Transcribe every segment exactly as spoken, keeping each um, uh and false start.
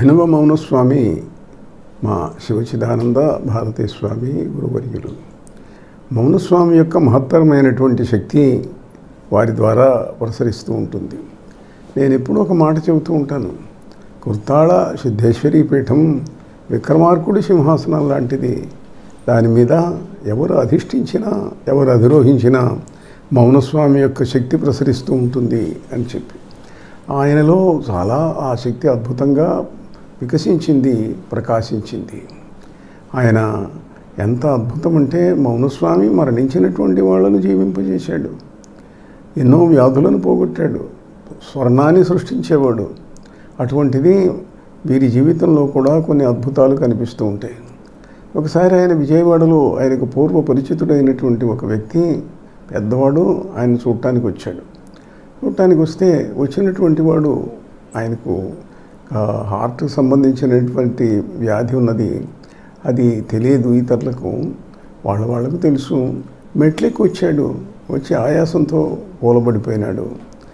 అభినవ మౌనస్వామి మా శివచిదానంద భారతీ స్వామి గురువర్యులు. మౌనస్వామి యొక్క మహత్తరమైనటువంటి శక్తి వారి ద్వారా ప్రసరిస్తూ ఉంటుంది. నేను ఎప్పుడూ ఒక మాట చెబుతూ ఉంటాను. కుర్తాళ సిద్ధేశ్వరీ పీఠం విక్రమార్కుడి సింహాసనం లాంటిది. దాని మీద ఎవరు అధిష్ఠించినా ఎవరు అధిరోహించినా మౌనస్వామి యొక్క శక్తి ప్రసరిస్తూ ఉంటుంది అని చెప్పి, ఆయనలో చాలా ఆ శక్తి అద్భుతంగా వికసించింది, ప్రకాశించింది. ఆయన ఎంత అద్భుతం అంటే మౌనస్వామి మరణించినటువంటి వాళ్ళను జీవింపజేశాడు, ఎన్నో వ్యాధులను పోగొట్టాడు, స్వర్ణాన్ని సృష్టించేవాడు. అటువంటిది వీరి జీవితంలో కూడా కొన్ని అద్భుతాలు కనిపిస్తూ ఉంటాయి. ఒకసారి ఆయన విజయవాడలో ఆయనకు పూర్వ పరిచితుడైనటువంటి ఒక వ్యక్తి పెద్దవాడు ఆయన చూడటానికి వచ్చాడు. చూడటానికి వస్తే వచ్చినటువంటి వాడు ఆయనకు హార్ట్కి సంబంధించినటువంటి వ్యాధి ఉన్నది, అది తెలియదు ఇతరులకు, వాళ్ళ వాళ్ళకు తెలుసు. మెట్లెక్కి వచ్చాడు, వచ్చి ఆయాసంతో కూలబడిపోయినాడు.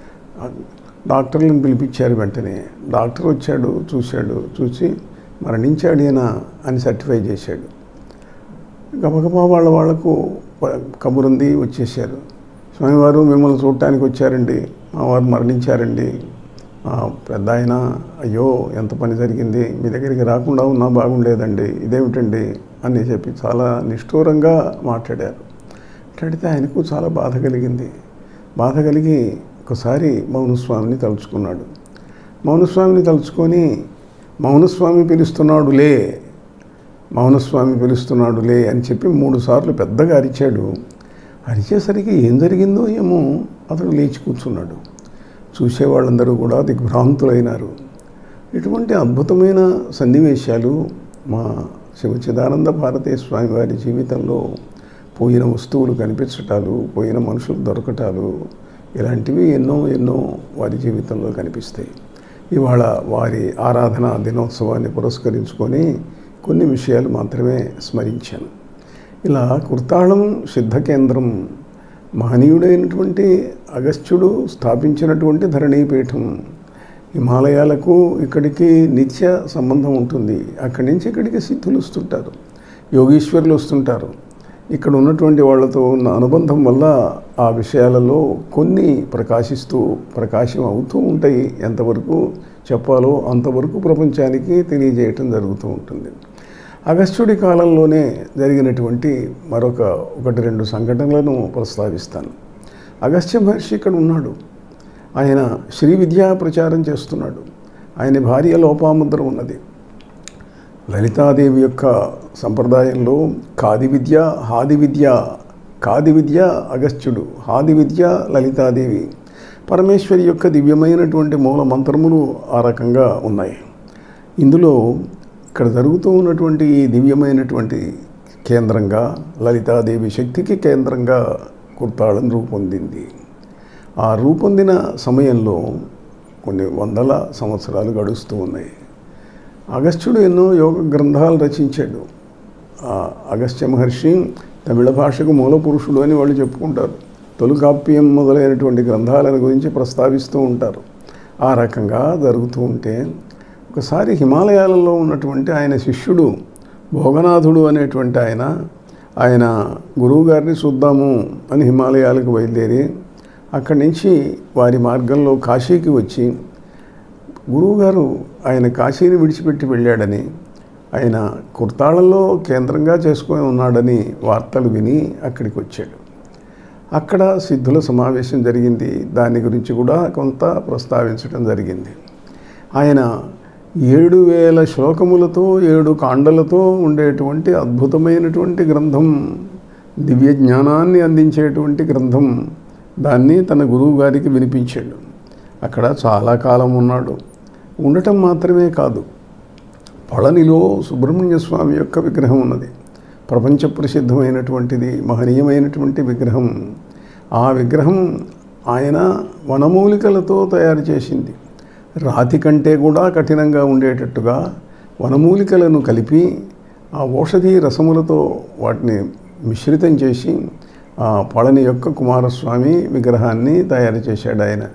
డాక్టర్లను పిలిపించారు. వెంటనే డాక్టర్ వచ్చాడు, చూశాడు, చూసి మరణించాడేనా అని సర్టిఫై చేశాడు. గబగబా వాళ్ళ వాళ్లకు కబురుంది, వచ్చేసారు. స్వామివారు మిమ్మల్ని చూడటానికి వచ్చారండి, మా వారు మరణించారండి. పెద్ద ఆయన, అయ్యో ఎంత పని జరిగింది, మీ దగ్గరికి రాకుండా ఉన్నా బాగుండేదండి, ఇదేమిటండి అని చెప్పి చాలా నిష్ఠూరంగా మాట్లాడారు. మాట్లాడితే ఆయనకు చాలా బాధ కలిగింది. బాధ కలిగి ఒకసారి మౌనస్వామిని తలుచుకున్నాడు. మౌనస్వామిని తలుచుకొని, మౌనస్వామి పిలుస్తున్నాడులే, మౌనస్వామి పిలుస్తున్నాడులే అని చెప్పి మూడు సార్లు పెద్దగా అరిచాడు. అరిచేసరికి ఏం జరిగిందో ఏమో అతడు లేచి కూర్చున్నాడు. చూసేవాళ్ళందరూ కూడా దిగ్భ్రాంతులైనారు. ఇటువంటి అద్భుతమైన సన్నివేశాలు మా శివచిదానంద భారతీ స్వామి వారి జీవితంలో పోయిన వస్తువులు కనిపించటాలు, పోయిన మనుషులు దొరకటాలు, ఇలాంటివి ఎన్నో ఎన్నో వారి జీవితంలో కనిపిస్తాయి. ఇవాళ వారి ఆరాధన దినోత్సవాన్ని పురస్కరించుకొని కొన్ని విషయాలు మాత్రమే స్మరించాను. ఇలా కుర్తాళం సిద్ధ కేంద్రం మహనీయుడైనటువంటి అగస్త్యుడు స్థాపించినటువంటి ధరణీపీఠం. హిమాలయాలకు ఇక్కడికి నిత్య సంబంధం ఉంటుంది. అక్కడి నుంచి ఇక్కడికి సిద్ధులు వస్తుంటారు, యోగీశ్వరులు వస్తుంటారు. ఇక్కడ ఉన్నటువంటి వాళ్ళతో ఉన్న అనుబంధం వల్ల ఆ విషయాలలో కొన్ని ప్రకాశిస్తూ ప్రకాశం అవుతూ ఉంటాయి. ఎంతవరకు చెప్పాలో అంతవరకు ప్రపంచానికి తెలియజేయటం జరుగుతూ ఉంటుంది. అగస్త్యుడి కాలంలోనే జరిగినటువంటి మరొక ఒకటి రెండు సంఘటనలను ప్రస్తావిస్తాను. అగస్త్య మహర్షి ఇక్కడ ఉన్నాడు. ఆయన శ్రీ విద్యా ప్రచారం చేస్తున్నాడు. ఆయన భార్య లోపాముద్ర ఉన్నది. లలితాదేవి యొక్క సంప్రదాయంలో కాది విద్య, హాది విద్య, కాది విద్య అగస్త్యుడు, హాది విద్య లలితాదేవి. పరమేశ్వరి యొక్క దివ్యమైనటువంటి మూల మంత్రములు ఆ రకంగా ఉన్నాయి. ఇందులో ఇక్కడ జరుగుతూ ఉన్నటువంటి ఈ దివ్యమైనటువంటి కేంద్రంగా లలితాదేవి శక్తికి కేంద్రంగా కుర్తాళం రూపొందింది. ఆ రూపొందిన సమయంలో కొన్ని వందల సంవత్సరాలు గడుస్తూ ఉన్నాయి. అగస్త్యుడు ఎన్నో యోగ గ్రంథాలు రచించాడు. అగస్త్య మహర్షి తమిళ భాషకు మూల పురుషుడు అని వాళ్ళు చెప్పుకుంటారు. తొలికాప్యం మొదలైనటువంటి గ్రంథాలను గురించి ప్రస్తావిస్తూ ఉంటారు. ఆ రకంగా జరుగుతూ ఉంటే ఒకసారి హిమాలయాలలో ఉన్నటువంటి ఆయన శిష్యుడు భోగనాథుడు అనేటువంటి ఆయన ఆయన గురువుగారిని చూద్దాము అని హిమాలయాలకు బయలుదేరి అక్కడి నుంచి వారి మార్గంలో కాశీకి వచ్చి, గురువుగారు ఆయన కాశీని విడిచిపెట్టి వెళ్ళాడని, ఆయన కుర్తాళంలో కేంద్రంగా చేసుకొని ఉన్నాడని వార్తలు విని అక్కడికి వచ్చాడు. అక్కడ సిద్ధుల సమావేశం జరిగింది. దాని గురించి కూడా కొంత ప్రస్తావించడం జరిగింది. ఆయన ఏడు వేల శ్లోకములతో ఏడు కాండలతో ఉండేటువంటి అద్భుతమైనటువంటి గ్రంథం, దివ్య జ్ఞానాన్ని అందించేటువంటి గ్రంథం, దాన్ని తన గురువు గారికి వినిపించాడు. అక్కడ చాలా కాలం ఉన్నాడు. ఉండటం మాత్రమే కాదు, పళనిలో సుబ్రహ్మణ్య స్వామి యొక్క విగ్రహం ఉన్నది. ప్రపంచ ప్రసిద్ధమైనటువంటిది, మహనీయమైనటువంటి విగ్రహం. ఆ విగ్రహం ఆయన వనమూలికలతో తయారు చేసింది. రాతి కంటే కూడా కఠినంగా ఉండేటట్టుగా వనమూలికలను కలిపి ఆ ఔషధీ రసములతో వాటిని మిశ్రితం చేసి ఆ పళని యొక్క కుమారస్వామి విగ్రహాన్ని తయారు చేశాడు ఆయన.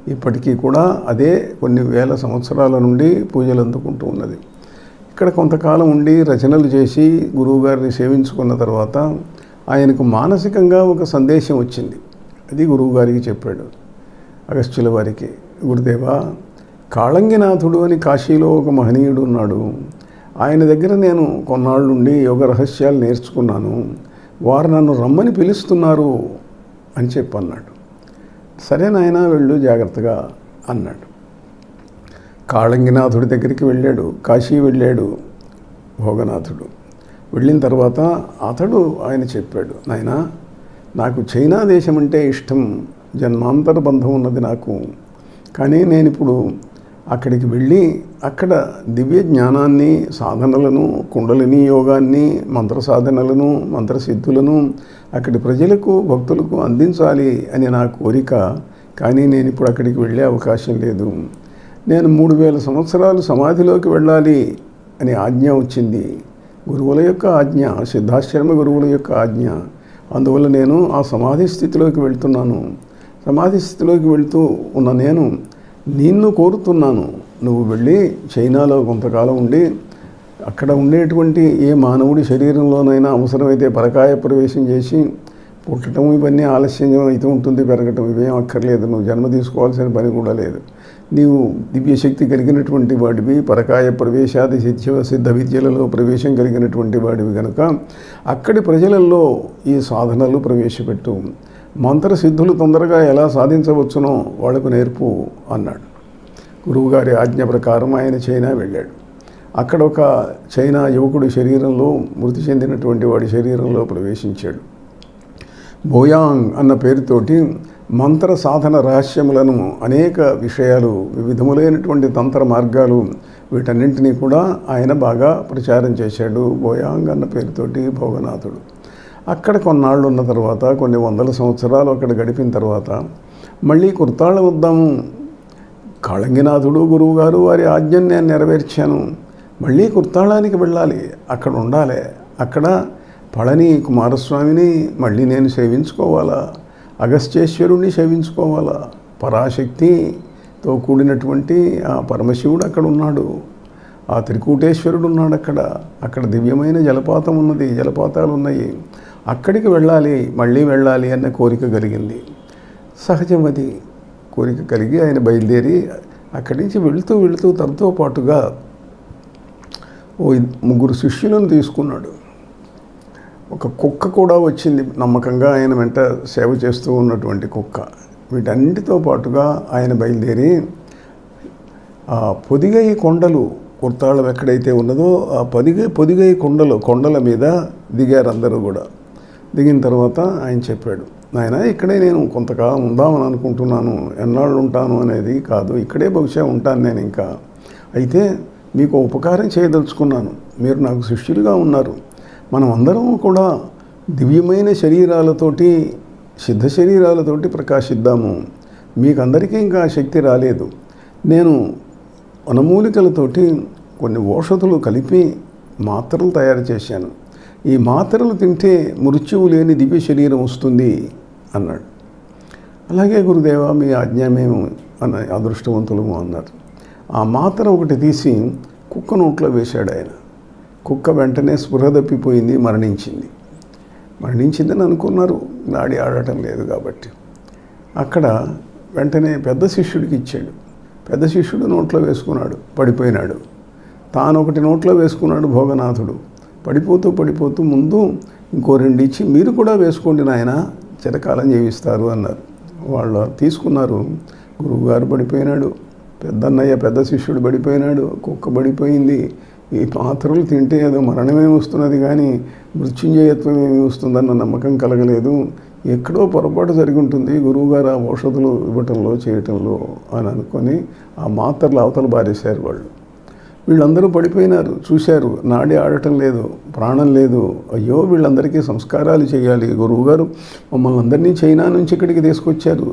ఇప్పటికీ కూడా అదే కొన్ని వేల సంవత్సరాల నుండి పూజలు అందుకుంటూ ఉన్నది. ఇక్కడ కొంతకాలం ఉండి రచనలు చేసి గురువుగారిని సేవించుకున్న తర్వాత ఆయనకు మానసికంగా ఒక సందేశం వచ్చింది. అది గురువుగారికి చెప్పాడు, అగస్త్యుల వారికి. గురుదేవా, కాళంగినాథుడు అని కాశీలో ఒక మహనీయుడు ఉన్నాడు. ఆయన దగ్గర నేను కొన్నాళ్ళ నుండి యోగ రహస్యాలు నేర్చుకున్నాను. వారు నన్ను రమ్మని పిలుస్తున్నారు అని చెప్పన్నాడు. సరే నాయనా, వెళ్ళు జాగ్రత్తగా అన్నాడు. కాళంగినాథుడి దగ్గరికి వెళ్ళాడు, కాశీ వెళ్ళాడు భోగనాథుడు. వెళ్ళిన తర్వాత అతడు ఆయన చెప్పాడు, నాయనా, నాకు చైనా దేశం అంటే ఇష్టం, జన్మాంతర బంధం ఉన్నది నాకు. కానీ నేను ఇప్పుడు అక్కడికి వెళ్ళి అక్కడ దివ్య జ్ఞానాన్ని, సాధనలను, కుండలిని యోగాన్ని, మంత్ర సాధనలను, మంత్రసిద్ధులను అక్కడి ప్రజలకు, భక్తులకు అందించాలి అని నా కోరిక. కానీ నేను ఇప్పుడు అక్కడికి వెళ్ళే అవకాశం లేదు. నేను మూడు వేల సంవత్సరాలు సమాధిలోకి వెళ్ళాలి అని ఆజ్ఞ వచ్చింది. గురువుల యొక్క ఆజ్ఞ, సిద్ధాశ్రమ గురువుల యొక్క ఆజ్ఞ. అందువల్ల నేను ఆ సమాధి స్థితిలోకి వెళ్తున్నాను. సమాధి స్థితిలోకి వెళ్తూ ఉన్న నేను నిన్ను కోరుతున్నాను, నువ్వు వెళ్ళి చైనాలో కొంతకాలం ఉండి అక్కడ ఉండేటువంటి ఏ మానవుడి శరీరంలోనైనా అవసరమైతే పరకాయ ప్రవేశం చేసి పుట్టడం ఇవన్నీ ఆలస్యం అయితే ఉంటుంది, పెరగటం ఇవేం అక్కర్లేదు, నువ్వు జన్మ తీసుకోవాల్సిన పని కూడా లేదు. నీవు దివ్యశక్తి కలిగినటువంటి వాడివి, పరకాయ ప్రవేశాది సిద్ధ సిద్ధ విద్యలలో ప్రవేశం కలిగినటువంటి వాడివి కనుక అక్కడి ప్రజలలో ఈ సాధనలు ప్రవేశపెట్టు, మంత్రసిద్ధులు తొందరగా ఎలా సాధించవచ్చునో వాళ్లకు నేర్పు అన్నాడు. గురువుగారి ఆజ్ఞ ప్రకారం ఆయన చైనా వెళ్ళాడు. అక్కడ ఒక చైనా యువకుడి శరీరంలో, మృతి చెందినటువంటి వాడి శరీరంలో ప్రవేశించాడు. బోయాంగ్ అన్న పేరుతోటి మంత్ర సాధన రహస్యములను, అనేక విషయాలు, వివిధములైనటువంటి తంత్ర మార్గాలు, వీటన్నింటినీ కూడా ఆయన బాగా ప్రచారం చేశాడు. బోయాంగ్ అన్న పేరుతోటి భోగనాథుడు. అక్కడ కొన్నాళ్ళు ఉన్న తర్వాత, కొన్ని వందల సంవత్సరాలు అక్కడ గడిపిన తర్వాత మళ్ళీ కుర్తాళ్ళ వద్దాము, కాళంగినాథుడు గురువుగారు వారి ఆజ్ఞను నేను నెరవేర్చాను, మళ్ళీ కుర్తాళానికి వెళ్ళాలి, అక్కడ ఉండాలి, అక్కడ పళని కుమారస్వామిని మళ్ళీ నేను సేవించుకోవాలా, అగస్త్యేశ్వరుణ్ణి సేవించుకోవాలా, పరాశక్తితో కూడినటువంటి ఆ పరమశివుడు అక్కడ ఉన్నాడు, ఆ త్రికూటేశ్వరుడు ఉన్నాడు అక్కడ. అక్కడ దివ్యమైన జలపాతం ఉన్నది, జలపాతాలు ఉన్నాయి, అక్కడికి వెళ్ళాలి, మళ్ళీ వెళ్ళాలి అన్న కోరిక కలిగింది. సహజం అది. కోరిక కలిగి ఆయన బయలుదేరి అక్కడి నుంచి వెళుతూ వెళుతూ తనతో పాటుగా ఓ ముగ్గురు శిష్యులను తీసుకున్నాడు. ఒక కుక్క కూడా వచ్చింది, నమ్మకంగా ఆయన వెంట సేవ చేస్తూ ఉన్నటువంటి కుక్క. వీటన్నిటితో పాటుగా ఆయన బయలుదేరి ఆ పొదిగై కొండలు, కుర్తాళం ఎక్కడైతే ఉన్నదో ఆ పొదిగై పొదిగై కొండలు కొండల మీద దిగారు అందరూ కూడా. దిగిన తర్వాత ఆయన చెప్పాడు, నాయన, ఇక్కడే నేను కొంతకాలం ఉందామని అనుకుంటున్నాను, ఎన్నాళ్ళు ఉంటాను అనేది కాదు, ఇక్కడే బహుశా ఉంటాను నేను ఇంకా. అయితే మీకు ఉపకారం చేయదలుచుకున్నాను, మీరు నాకు శిష్యులుగా ఉన్నారు, మనం అందరం కూడా దివ్యమైన శరీరాలతోటి, సిద్ధ శరీరాలతోటి ప్రకాశిద్దాము. మీకందరికీ ఇంకా శక్తి రాలేదు. నేను వనమూలికలతోటి కొన్ని ఔషధులు కలిపి మాత్రలు తయారు చేశాను. ఈ మాత్రలు తింటే మృత్యువు లేని దివ్య శరీరం వస్తుంది అన్నాడు. అలాగే గురుదేవ, మీ ఆజ్ఞ మేము అన్న అదృష్టవంతులము అన్నారు. ఆ మాత్ర ఒకటి తీసి కుక్క నోట్లో వేశాడు ఆయన. కుక్క వెంటనే స్పృహ తప్పిపోయింది, మరణించింది. మరణించిందని అనుకున్నారు, నాడి ఆడటం లేదు కాబట్టి. అక్కడ వెంటనే పెద్ద శిష్యుడికి ఇచ్చాడు. పెద్ద శిష్యుడు నోట్లో వేసుకున్నాడు, పడిపోయినాడు. తాను ఒకటి నోట్లో వేసుకున్నాడు భోగనాథుడు. పడిపోతూ పడిపోతూ ముందు ఇంకో రెండు ఇచ్చి, మీరు కూడా వేసుకోండి నాయన, చిరకాలం జీవిస్తారు అన్నారు. వాళ్ళు తీసుకున్నారు. గురువుగారు పడిపోయినాడు, పెద్దన్నయ్య పెద్ద శిష్యుడు పడిపోయినాడు, కుక్క పడిపోయింది. ఈ పాత్రలు తింటే ఏదో మరణమే వస్తున్నది కానీ మృత్యుంజయత్వం ఏమి వస్తుందన్న నమ్మకం కలగలేదు. ఎక్కడో పొరపాటు జరిగి ఉంటుంది గురువుగారు ఆ ఔషధులు ఇవ్వటంలో, చేయటంలో అని అనుకొని ఆ మాత్రలు అవతల బారేశారు వాళ్ళు. వీళ్ళందరూ పడిపోయినారు, చూశారు, నాడి ఆడటం లేదు, ప్రాణం లేదు. అయ్యో, వీళ్ళందరికీ సంస్కారాలు చేయాలి, గురువుగారు మమ్మల్ని అందరినీ చైనా నుంచి ఇక్కడికి తీసుకొచ్చారు,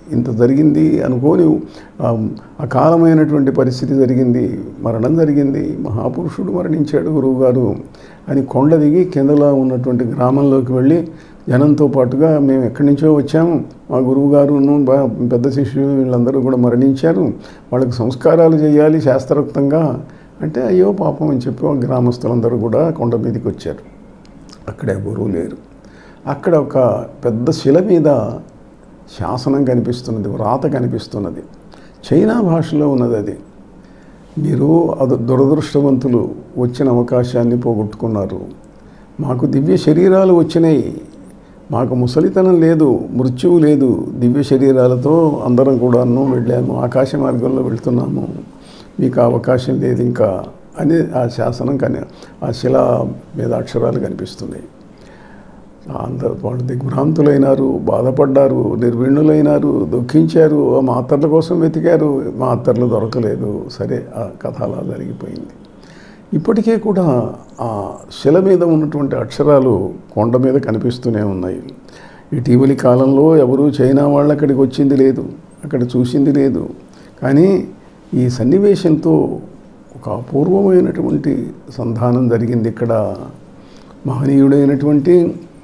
ఇంత జరిగింది అనుకోని అకాలమైనటువంటి పరిస్థితి జరిగింది, మరణం జరిగింది, మహాపురుషుడు మరణించాడు గురువుగారు అని కొండ దిగి కిందలో ఉన్నటువంటి గ్రామంలోకి వెళ్ళి జనంతో పాటుగా మేము ఎక్కడి నుంచో వచ్చాము, మా గురువుగారును పెద్ద శిష్యులు వీళ్ళందరూ కూడా మరణించారు, వాళ్ళకి సంస్కారాలు చేయాలి శాస్త్రోక్తంగా అంటే అయ్యో పాపం అని చెప్పి గ్రామస్తులందరూ కూడా కొండ మీదకి వచ్చారు. అక్కడే గురువు లేరు. అక్కడ ఒక పెద్ద శిల మీద శాసనం కనిపిస్తున్నది, వ్రాత కనిపిస్తున్నది. చైనా భాషలో ఉన్నది అది. మీరు అది దురదృష్టవంతులు, వచ్చిన అవకాశాన్ని పోగొట్టుకున్నారు. మాకు దివ్య శరీరాలు వచ్చినాయి, మాకు ముసలితనం లేదు, మృత్యువు లేదు, దివ్య శరీరాలతో అందరం కూడాను వెళ్ళాము, ఆకాశ మార్గంలో వెళ్తున్నాము, మీకు అవకాశం లేదు ఇంకా అని ఆ శాసనం కానీ ఆ శిలా మీద అక్షరాలు కనిపిస్తున్నాయి. అందరూ వాళ్ళు దిగ్భ్రాంతులైనారు, బాధపడ్డారు, నిర్విణ్ణులైనారు, దుఃఖించారు, ఆ మాత్రల కోసం వెతికారు, మాత్రలు దొరకలేదు. సరే ఆ కథ అలా జరిగిపోయింది. ఇప్పటికే కూడా ఆ శిల మీద ఉన్నటువంటి అక్షరాలు కొండ మీద కనిపిస్తూనే ఉన్నాయి. ఇటీవలి కాలంలో ఎవరూ చైనా వాళ్ళు అక్కడికి వచ్చింది లేదు, అక్కడ చూసింది లేదు. కానీ ఈ సన్నివేశంతో ఒక అపూర్వమైనటువంటి సంధానం జరిగింది ఇక్కడ. మహనీయుడైనటువంటి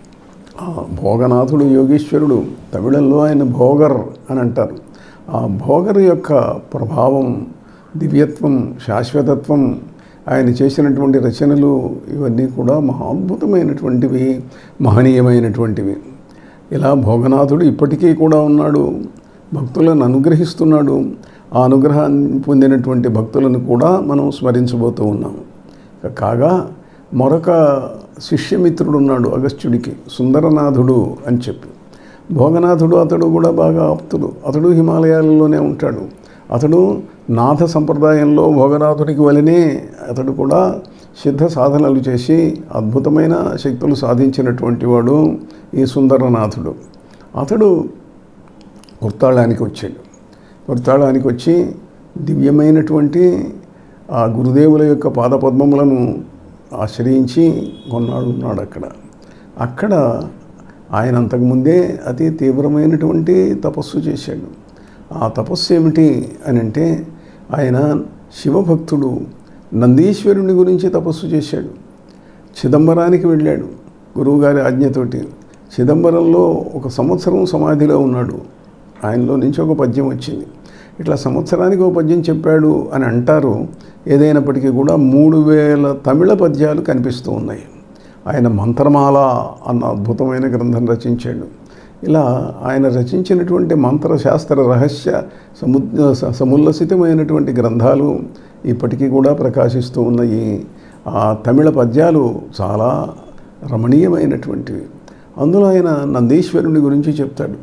భోగనాథుడు యోగీశ్వరుడు, తమిళంలో ఆయన భోగర్ అని అంటారు. ఆ భోగర్ యొక్క ప్రభావం, దివ్యత్వం, శాశ్వతత్వం, ఆయన చేసినటువంటి రచనలు ఇవన్నీ కూడా మహా అద్భుతమైనటువంటివి, మహనీయమైనటువంటివి. ఇలా భోగనాథుడు ఇప్పటికీ కూడా ఉన్నాడు, భక్తులను అనుగ్రహిస్తున్నాడు. ఆ అనుగ్రహాన్ని పొందినటువంటి భక్తులను కూడా మనం స్మరించబోతూ ఉన్నాము. కాగా మరొక శిష్యమిత్రుడు ఉన్నాడు అగస్త్యుడికి, సుందరనాథుడు అని చెప్పి. భోగనాథుడు అతడు కూడా బాగా ఆప్తుడు. అతడు హిమాలయాలలోనే ఉంటాడు. అతడు నాథ సంప్రదాయంలో భోగనాథుడికి వలనే అతడు కూడా సిద్ధ సాధనలు చేసి అద్భుతమైన శక్తులు సాధించినటువంటి వాడు ఈ సుందరనాథుడు. అతడు కుర్తాళానికి వచ్చాడు. కుర్తాళానికి వచ్చి దివ్యమైనటువంటి ఆ గురుదేవుల యొక్క పాదపద్మములను ఆశ్రయించి కొన్నాడు ఉన్నాడు అక్కడ. అక్కడ ఆయన అంతకుముందే అతి తీవ్రమైనటువంటి తపస్సు చేశాడు. ఆ తపస్సు ఏమిటి అని అంటే ఆయన శివభక్తుడు, నందీశ్వరుని గురించి తపస్సు చేశాడు. చిదంబరానికి వెళ్ళాడు గురువుగారి ఆజ్ఞతోటి. చిదంబరంలో ఒక సంవత్సరం సమాధిలో ఉన్నాడు. ఆయనలో నుంచి ఒక పద్యం వచ్చింది. ఇట్లా సంవత్సరానికి ఒక పద్యం చెప్పాడు అని అంటారు. ఏదైనప్పటికీ కూడా మూడు వేల తమిళ పద్యాలు కనిపిస్తూ ఉన్నాయి. ఆయన మంత్రమాల అన్న అద్భుతమైన గ్రంథం రచించాడు. ఇలా ఆయన రచించినటువంటి మంత్రశాస్త్ర రహస్య సము సముల్లసితమైనటువంటి గ్రంథాలు ఇప్పటికీ కూడా ప్రకాశిస్తూ ఉన్నాయి. ఆ తమిళ పద్యాలు చాలా రమణీయమైనటువంటివి. అందులో ఆయన నందీశ్వరుని గురించి చెప్తాడు.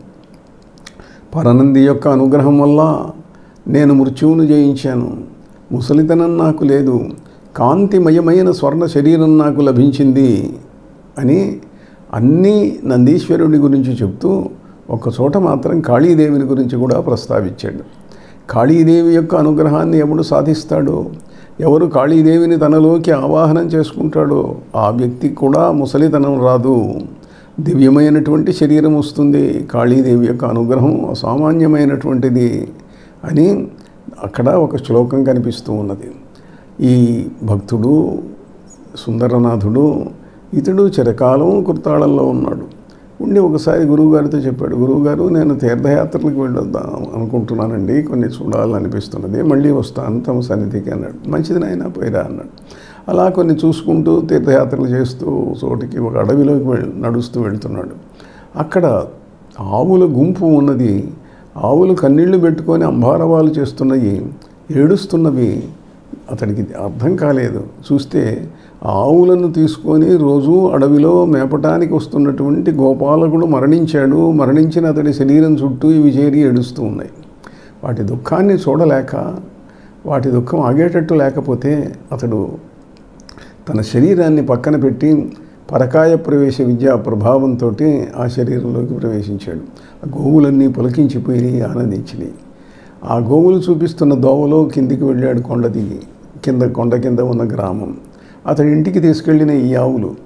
పరనంది యొక్క అనుగ్రహం వల్ల నేను మృత్యువును జయించాను, ముసలితనం నాకు లేదు, కాంతిమయమైన స్వర్ణ శరీరం నాకు లభించింది అని అన్నీ నందీశ్వరుడి గురించి చెప్తూ ఒక్కచోట మాత్రం కాళీదేవిని గురించి కూడా ప్రస్తావించాడు. కాళీదేవి యొక్క అనుగ్రహాన్ని ఎవడు సాధిస్తాడో, ఎవరు కాళీదేవిని తనలోకి ఆవాహనం చేసుకుంటాడో ఆ వ్యక్తికి కూడా ముసలితనం రాదు, దివ్యమైనటువంటి శరీరం వస్తుంది. కాళీదేవి యొక్క అనుగ్రహం అసామాన్యమైనటువంటిది అని అక్కడ ఒక శ్లోకం కనిపిస్తూ ఉన్నది. ఈ భక్తుడు సుందరనాథుడు ఇతడు చిరకాలం కుర్తాళంలో ఉన్నాడు. ఉండి ఒకసారి గురువుగారితో చెప్పాడు, గురువుగారు నేను తీర్థయాత్రలకు వెళ్ళొద్దాం అనుకుంటున్నానండి, కొన్ని చూడాలనిపిస్తున్నది, మళ్ళీ వస్తాను తమ సన్నిధికి అన్నాడు. మంచిది నాయన పోయిరా అన్నాడు. అలా కొన్ని చూసుకుంటూ తీర్థయాత్రలు చేస్తూ చోటికి ఒక అడవిలోకి వెళ్ నడుస్తూ వెళ్తున్నాడు. అక్కడ ఆవుల గుంపు ఉన్నది. ఆవులు కన్నీళ్లు పెట్టుకొని అంబారవాలు చేస్తున్నవి, ఏడుస్తున్నవి. అతడికి అర్థం కాలేదు. చూస్తే ఆవులను తీసుకొని రోజు అడవిలో మేపటానికి వస్తున్నటువంటి గోపాలకుడు మరణించాడు. మరణించిన అతడి శరీరం చుట్టూ ఇవి చేరి ఏడుస్తూ ఉన్నాయి. వాటి దుఃఖాన్ని చూడలేక, వాటి దుఃఖం ఆగేటట్టు లేకపోతే అతడు తన శరీరాన్ని పక్కన పెట్టి పరకాయ ప్రవేశ విద్యా ప్రభావంతో ఆ శరీరంలోకి ప్రవేశించాడు. ఆ గోవులన్నీ పులకించిపోయి ఆనందించినాయి. ఆ గోవులు చూపిస్తున్న దోవలో కిందికి వెళ్ళాడు. కొండ దిగి కింద కొండ కింద ఉన్న గ్రామం. అతడి ఇంటికి తీసుకెళ్ళిన ఈ ఆవులు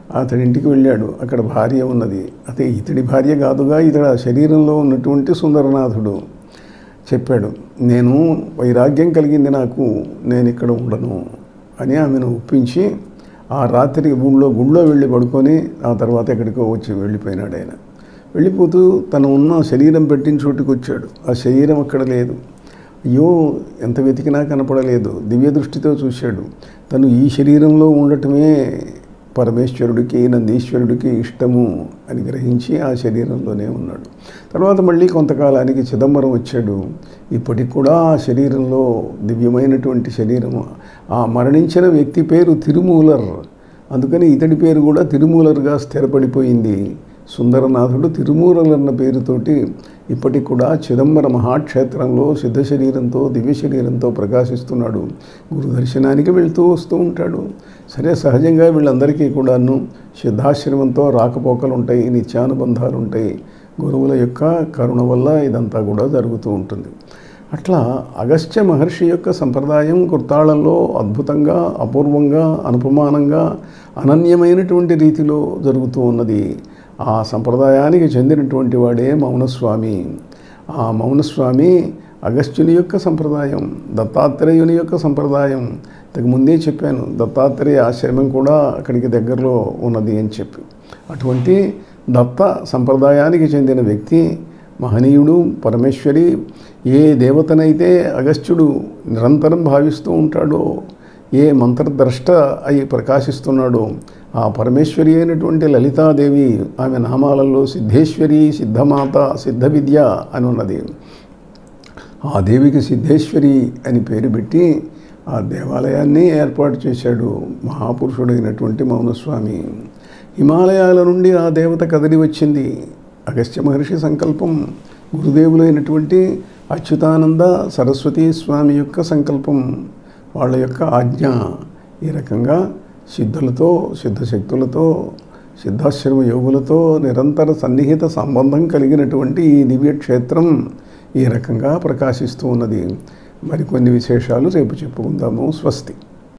అతడి ఇంటికి వెళ్ళాడు. అక్కడ భార్య ఉన్నది. అదే ఇతడి భార్య కాదుగా, ఇతడు శరీరంలో ఉన్నటువంటి సుందరనాథుడు. చెప్పాడు, నేను వైరాగ్యం కలిగింది నాకు, నేను ఇక్కడ ఉండను అని ఆమెను ఒప్పించి ఆ రాత్రి ఊళ్ళో గుళ్ళో వెళ్ళి పడుకొని ఆ తర్వాత ఎక్కడికో వచ్చి వెళ్ళిపోయినాడు. ఆయన వెళ్ళిపోతూ తను ఉన్న శరీరం పెట్టిన చోటుకి వచ్చాడు. ఆ శరీరం అక్కడ లేదు. అయ్యో, ఎంత వెతికినా కనపడలేదు. దివ్య దృష్టితో చూశాడు. తను ఈ శరీరంలో ఉండటమే పరమేశ్వరుడికి, నందీశ్వరుడికి ఇష్టము అని గ్రహించి ఆ శరీరంలోనే ఉన్నాడు. తర్వాత మళ్ళీ కొంతకాలానికి చిదంబరం వచ్చాడు. ఇప్పటికి కూడా ఆ శరీరంలో దివ్యమైనటువంటి శరీరము. ఆ మరణించిన వ్యక్తి పేరు తిరుమూలర్, అందుకని ఇతడి పేరు కూడా తిరుమూలర్గా స్థిరపడిపోయింది. సుందరనాథుడు తిరుమూలర్ అన్న పేరుతోటి ఇప్పటికి కూడా చిదంబర మహాక్షేత్రంలో సిద్ధ శరీరంతో దివ్య శరీరంతో ప్రకాశిస్తున్నాడు. గురు దర్శనానికి వెళ్తూ వస్తూ ఉంటాడు. సరే, సహజంగా వీళ్ళందరికీ కూడాను సిద్ధాశ్రమంతో రాకపోకలు ఉంటాయి, నిత్యానుబంధాలు ఉంటాయి. గురువుల యొక్క కరుణ వల్ల ఇదంతా కూడా జరుగుతూ ఉంటుంది. అట్లా అగస్త్య మహర్షి యొక్క సంప్రదాయం కుర్తాళంలో అద్భుతంగా, అపూర్వంగా, అనుపమానంగా, అనన్యమైనటువంటి రీతిలో జరుగుతూ ఉన్నది. ఆ సంప్రదాయానికి చెందినటువంటి వాడే మౌనస్వామి. ఆ మౌనస్వామి అగస్త్యుని యొక్క సంప్రదాయం, దత్తాత్రేయుని యొక్క సంప్రదాయం. ఇంతకు ముందే చెప్పాను, దత్తాత్రేయ ఆశ్రమం కూడా అక్కడికి దగ్గరలో ఉన్నది అని చెప్పి. అటువంటి దత్త సంప్రదాయానికి చెందిన వ్యక్తి మహనీయుడు, పరమేశ్వరి. ఏ దేవతనైతే అగస్త్యుడు నిరంతరం భావిస్తూ ఉంటాడో, ఏ మంత్రద్రష్ట అయి ప్రకాశిస్తున్నాడో, ఆ పరమేశ్వరి అయినటువంటి లలితాదేవి, ఆమె నామాలలో సిద్ధేశ్వరి, సిద్ధమాత, సిద్ధ విద్య అని ఉన్నది. ఆ దేవికి సిద్ధేశ్వరి అని పేరు పెట్టి ఆ దేవాలయాన్ని ఏర్పాటు చేశాడు మహాపురుషుడైనటువంటి మౌనస్వామి. హిమాలయాల నుండి ఆ దేవత కదిలి వచ్చింది. అగస్త్య మహర్షి సంకల్పం, గురుదేవులైనటువంటి అచ్యుతానంద సరస్వతీ స్వామి యొక్క సంకల్పం, వాళ్ళ యొక్క ఆజ్ఞ. ఈ రకంగా సిద్ధులతో, సిద్ధశక్తులతో, సిద్ధాశ్రమ యోగులతో నిరంతర సన్నిహిత సంబంధం కలిగినటువంటి ఈ దివ్యక్షేత్రం ఈ రకంగా ప్రకాశిస్తూ ఉన్నది. మరికొన్ని విశేషాలు రేపు చెప్పుకుందాము. స్వస్తి.